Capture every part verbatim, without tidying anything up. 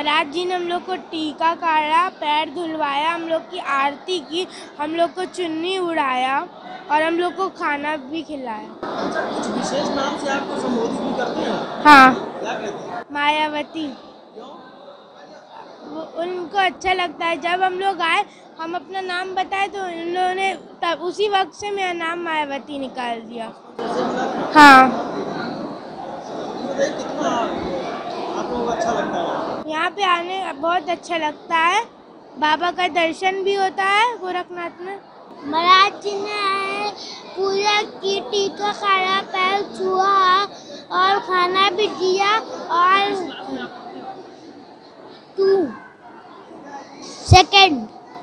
महाराज जी ने हम लोग को टीका काढ़ा, पैर धुलवाया, हम लोग की आरती की, हम लोग को चुन्नी उड़ाया और हम लोग को खाना भी खिलाया। अच्छा, कुछ विशेष नाम से आपको संबोधित भी करते हैं? हाँ। क्या कहते हैं? मायावती। वो उनको अच्छा लगता है। जब हम लोग आए, हम अपना नाम बताए तो उन्होंने तब उसी वक्त से मेरा नाम मायावती निकाल दिया। हाँ। कितना आपको अच्छा लगता है? यहाँ पे आने बहुत अच्छा लगता है। बाबा का दर्शन भी होता है गोरखनाथ में। महाराज जी ने पूजा की, टीका काढ़ा, पैर छुआ और खाना भी दिया और टू सेकंड।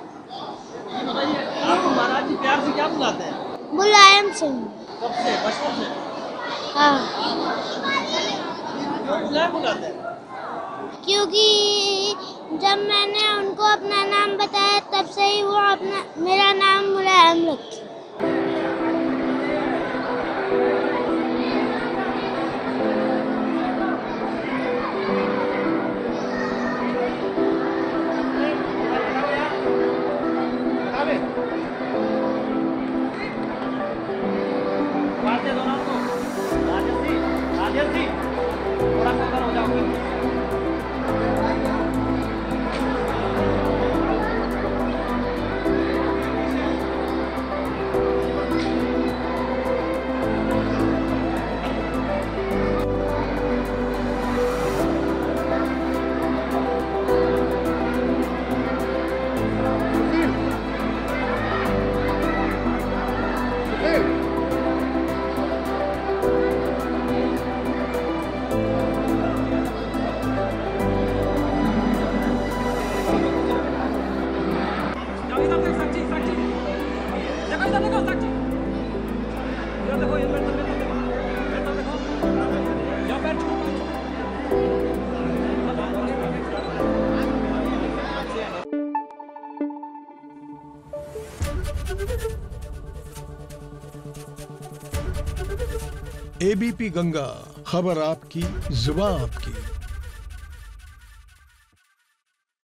आपको महाराज जी प्यार से क्या बुलाते हैं? मुलायम सिंह। कब से? बचपन से? हाँ। क्यों मुलायम बुलाते हैं? क्योंकि जब मैंने उनको अपना नाम बताया तब से ही वो अपना मेरा नाम मुलायम रखे। एबीपी गंगा, खबर आपकी, जुबान आपकी।